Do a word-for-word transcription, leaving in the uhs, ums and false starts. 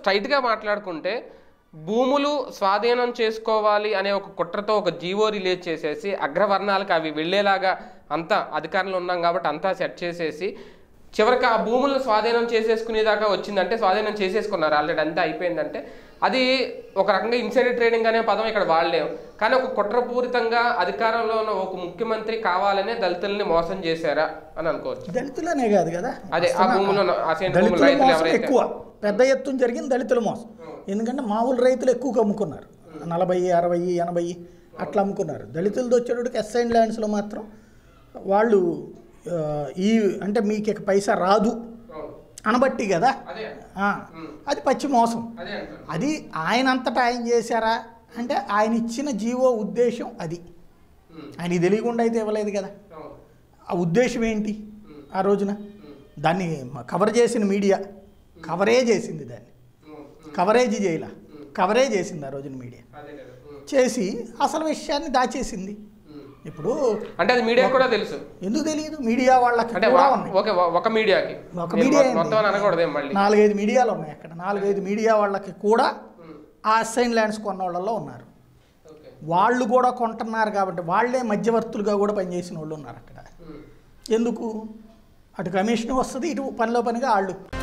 స్ట్రైట్గా మాట్లాడుకుంటే భూములు స్వాధీనం చేసుకోవాలి అనే ఒక కుట్రతో ఒక జీవో రిలీజ్ చేసేసి అగ్రవర్ణాలకు అవి వెళ్ళేలాగా అంతా అధికారంలో ఉన్నాం కాబట్టి అంతా సెట్ చేసేసి చివరికి ఆ భూములను స్వాధీనం చేసేసుకునేదాకా వచ్చిందంటే స్వాధీనం చేసేసుకున్నారు ఆల్రెడీ అంతా అయిపోయిందంటే అది ఒక రకంగా ఇన్సైడర్ ట్రేడింగ్ అనే పదం ఇక్కడ వాడలేము. కానీ ఒక కుట్రపూరితంగా అధికారంలో ఉన్న ఒక ముఖ్యమంత్రి కావాలనే దళితుల్ని మోసం చేశారా అని అనుకోవచ్చు. దళితులనే కాదు కదా, అదే ఆ భూములు ఎక్కువ పెద్ద ఎత్తున జరిగింది దళితుల మోసం. ఎందుకంటే మామూలు రైతులు ఎక్కువగా అమ్ముకున్నారు, నలభై అరవై ఎనభై అట్లా అమ్ముకున్నారు. దళితులతో వచ్చేటప్పటికి ఎస్ఐన్ ల్యాండ్స్లో మాత్రం వాళ్ళు ఈ అంటే మీకు ఇక పైసా రాదు అనబట్టి కదా, అది పచ్చి మోసం. అది ఆయన అంతటా ఆయన చేశారా అంటే ఆయన ఇచ్చిన జీవో ఉద్దేశం అది, ఆయన తెలియకుండా అయితే ఇవ్వలేదు కదా. ఆ ఉద్దేశం ఏంటి ఆ రోజున? దాన్ని కవర్ చేసిన మీడియా కవరే చేసింది, దాన్ని కవరేజ్ చేయలా, కవరే చేసింది ఆ రోజున మీడియా చేసి అసలు విషయాన్ని దాచేసింది. ఇప్పుడు అంటే అది మీడియా కూడా తెలుసు, ఎందుకు తెలియదు? మీడియా వాళ్ళకి ఒక మీడియాకి ఒక మీడియా నాలుగైదు మీడియాలు ఉన్నాయి అక్కడ, నాలుగైదు మీడియా వాళ్ళకి కూడా ఆ అసైన్ ల్యాండ్స్ కొన్న వాళ్ళలో ఉన్నారు. వాళ్ళు కూడా కొంటున్నారు కాబట్టి వాళ్ళే మధ్యవర్తులుగా కూడా పనిచేసిన వాళ్ళు ఉన్నారు అక్కడ. ఎందుకు? అటు కమిషన్ వస్తుంది, ఇటు పనిలో పనిగా వాళ్ళు